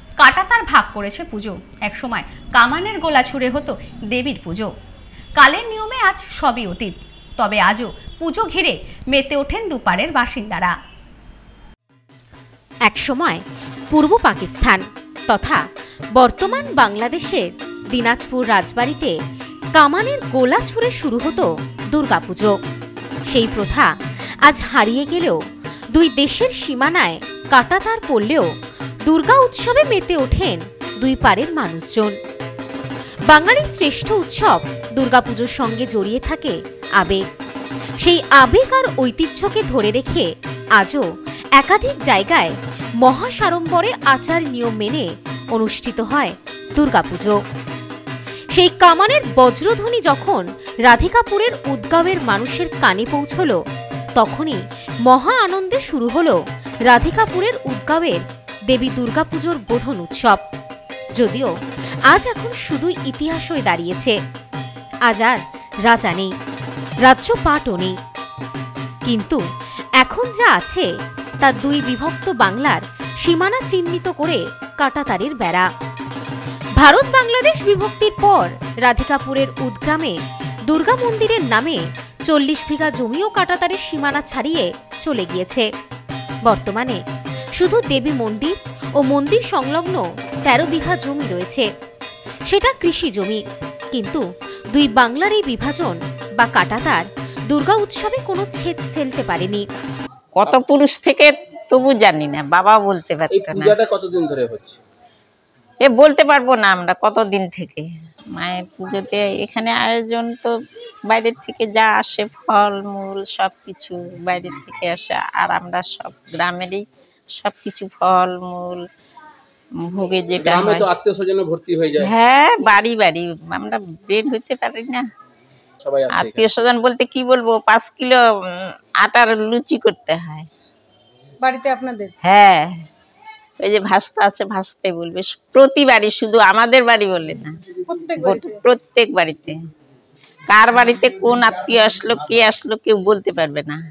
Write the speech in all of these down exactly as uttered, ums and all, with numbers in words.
কাটাতার ভাগ করেছে পুজো। একসময় কামানের গোলা ছুড়ে হতো দেবীর পুজো। কালের নিয়মে আজ সবই অতীত, তবে আজও পুজো ঘিরে মেতে ওঠেন দুপাড়ের বাসিন্দারা। একসময় পূর্ব পাকিস্তান তথা বর্তমান বাংলাদেশের দিনাজপুর রাজবাড়িতে কামানের গোলা ছুড়ে শুরু হতো দুর্গাপুজো। সেই প্রথা আজ হারিয়ে গেলেও দুই দেশের সীমানায় কাটাতার পড়লেও দুর্গা উৎসবে মেতে ওঠেন দুই পাড়ের মানুষজন। বাঙালির শ্রেষ্ঠ উৎসব দুর্গাপুজোর সঙ্গে জড়িয়ে থাকে আবেগ। সেই আবেগ আর ঐতিহ্যকে ধরে রেখে আজও একাধিক জায়গায় মহাসাড়ম্বরে আচার নিয়ম মেনে অনুষ্ঠিত হয় দুর্গাপুজো। সেই কামানের বজ্রধ্বনি যখন রাধিকাপুরের উদ্গাঁওয়ের মানুষের কানে পৌঁছল, তখনই মহা আনন্দে শুরু হলো রাধিকাপুরের উদ্গাঁওয়ের দেবী দুর্গাপুজোর বোধন উৎসব। যদিও আজ এখন শুধুই ইতিহাস হয়ে দাঁড়িয়েছে, আজ আর রাজা নেই, রাজ্যপাটও নেই, কিন্তু এখন যা আছে তা দুই বিভক্ত বাংলার সীমানা চিহ্নিত করে কাটাতারের বেড়া। ভারত বাংলাদেশ বিভক্তির পর রাধিকাপুরের উদ্গ্রামে দুর্গা মন্দিরের নামে চল্লিশ বিঘা জমিও কাটাতারের সীমানা ছাড়িয়ে চলে গিয়েছে। বর্তমানে শুধু দেবী মন্দির ও মন্দির সংলগ্ন তেরো বিঘা জমি রয়েছে, সেটা কৃষি জমি। কিন্তু দুই বাংলার এই বিভাজন বা কাটাতার দুর্গা উৎসবে কোনো ছেদ ফেলতে পারেনি। কত পুরুষ থেকে তবু জানি না, বাবা বলতে পারতো না। পূজাটা কতদিন ধরে হচ্ছে এ বলতে পারবো না আমরা কতদিন থেকে। মায়ের পুজোতে এখানে আয়োজন তো বাইরের থেকে যা আসে, ফল মূল সব কিছু বাইরের থেকে আসে, আর আমরা সব গ্রামেরই সব কিছু ফল মূল ভোগে যেটা হয়। আত্মীয় স্বজনে ভর্তি হয়ে যায়। হ্যাঁ, বাড়ি বাড়ি আমরা বের হইতে পারি না। আত্মীয় স্বজন বলতে কি বলবো, পাঁচ কিলো আটার লুচি করতে হয় বাড়িতে আপনাদের। হ্যাঁ, ওই যে ভাস্তা আছে, ভাস্তাই বলবে প্রতি বাড়ি, শুধু আমাদের বাড়ি বলে না, প্রত্যেক বাড়িতে। কার বাড়িতে কোন আত্মীয় আসলো, কে আসলো কেউ বলতে পারবে না।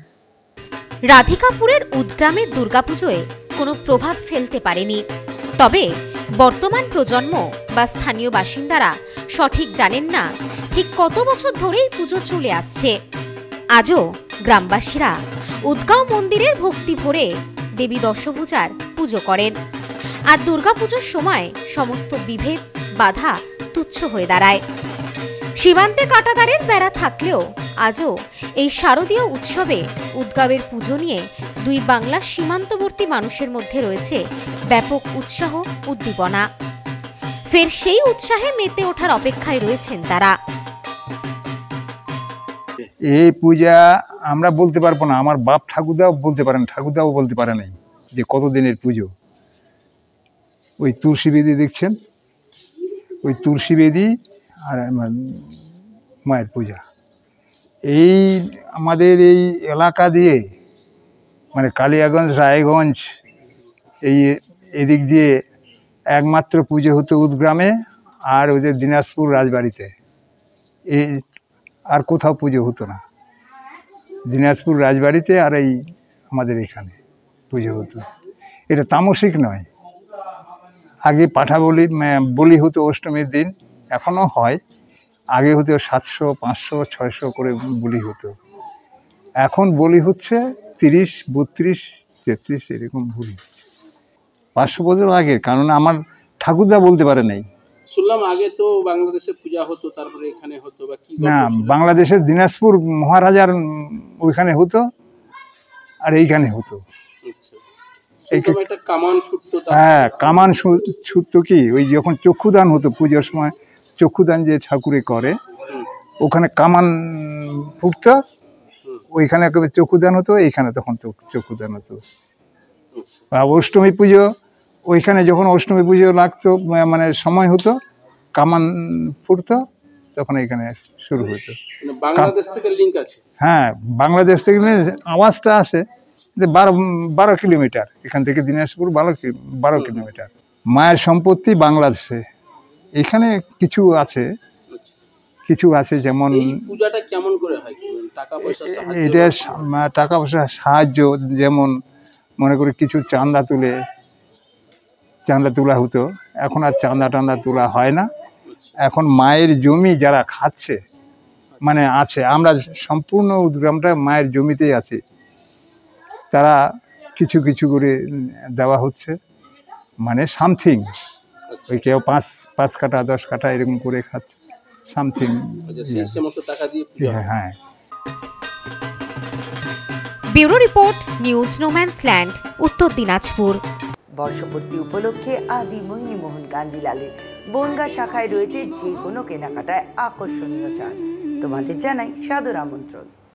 রাধিকাপুরের উদ্গ্রামের দুর্গাপুজোয় কোনো প্রভাব ফেলতে পারেনি, তবে বর্তমান প্রজন্ম বা স্থানীয় বাসিন্দারা সঠিক জানেন না ঠিক কত বছর ধরেই পুজো চলে আসছে। আজও গ্রামবাসীরা উদ্গাঁও মন্দিরের ভক্তি ভরে দেবী দশভূজার পুজো করেন, আর দুর্গাপুজোর সময় সমস্ত বিভেদ বাধা তুচ্ছ হয়ে দাঁড়ায়। সীমান্তে কাটাতারের বেড়া থাকলেও আজও এই শারদীয় উৎসবে উদ্গাঁওয়ের পুজো নিয়ে দুই বাংলার সীমান্তবর্তী মানুষের মধ্যে রয়েছে ব্যাপক উৎসাহ উদ্দীপনা। ফের সেই উৎসাহে মেতে ওঠার অপেক্ষায় রয়েছেন তারা। এই পূজা আমরা বলতে পারবো না, আমার বাপ ঠাকুরদাও বলতে পারেন, ঠাকুরদাও বলতে পারে নাই যে কতদিনের পুজো। ওই তুলসী বেদি দেখছেন, ওই তুলসী বেদি আর মায়ের পূজা, এই আমাদের এই এলাকা দিয়ে মানে কালিয়াগঞ্জ রায়গঞ্জ এই এদিক দিয়ে একমাত্র পুজো হতো উদ্গ্রামে আর ওদের দিনাজপুর রাজবাড়িতে। এই আর কোথাও পুজো হতো না, দিনাজপুর রাজবাড়িতে আর এই আমাদের এখানে পুজো হতো। এটা তামসিক নয়, আগে পাঠা বলি বলি হতো অষ্টমীর দিন, এখনও হয়। আগে হতো সাতশো পাঁচশো ছয়শো করে বলি হতো, এখন বলি হচ্ছে তিরিশ বত্রিশ তেত্রিশ এরকম বলি হচ্ছে। পাঁচশো বছর আগে, কারণ আমার ঠাকুরদা বলতে পারে নাই। শুনলাম আগে তো বাংলাদেশে পূজা হতো, তারপরে এখানে হতো বা কি না, বাংলাদেশের দিনাজপুর মহারাজার ওইখানে হতো আর এইখানে হতো। হ্যাঁ, কামান ছুটতো কি, ওই যখন চক্ষুদান হতো পুজোর সময়, চক্ষুদান যে ঠাকুরে করে ওখানে কামান ফুটতো, ওইখানে একেবারে চক্ষুদান হতো, এইখানে তখন চক্ষুদান হতো। অষ্টমী পুজো ওইখানে যখন অষ্টমী পুজো লাগতো মানে সময় হতো, কামান ফুটতো, তখন এখানে শুরু হতো। বাংলাদেশ থেকে লিংক আছে। হ্যাঁ, বাংলাদেশ থেকে আওয়াজটা আসে যে বারো বারো কিলোমিটার এখান থেকে দিনাজপুর, বারো বারো কিলোমিটার। মায়ের সম্পত্তি বাংলাদেশে, এখানে কিছু আছে কিছু আছে যেমন পূজাটা কেমন করে হয়, টাকা পয়সা এটা টাকা পয়সা সাহায্য, যেমন মনে করি কিছু চাঁদা তুলে, চাঁদা তোলা হতো, এখন আর চাঁদা টান্দা তোলা হয় না। এখন মায়ের জমি যারা খাচ্ছে মানে আছে, আমরা সম্পূর্ণ গ্রামটা মায়ের জমিতেই আছি, তারা কিছু কিছু করে দেওয়া হচ্ছে, মানে সামথিং ওই কেউ পাঁচ পাঁচ কাটা দশ কাটা এরকম করে খাচ্ছে সামথিং। হ্যাঁ। ব্যুরো রিপোর্ট, নিউজ নোম্যান্সল্যান্ড, উত্তর দিনাজপুর। বর্ষপূর্তি উপলক্ষে আদি মোহিনী মোহন কান্দিলালের বনগা শাখায় রয়েছে যে কোনো কেনাকাটায় আকর্ষণীয় ছাড়। তোমাদের জানাই সাদর আমন্ত্রণ।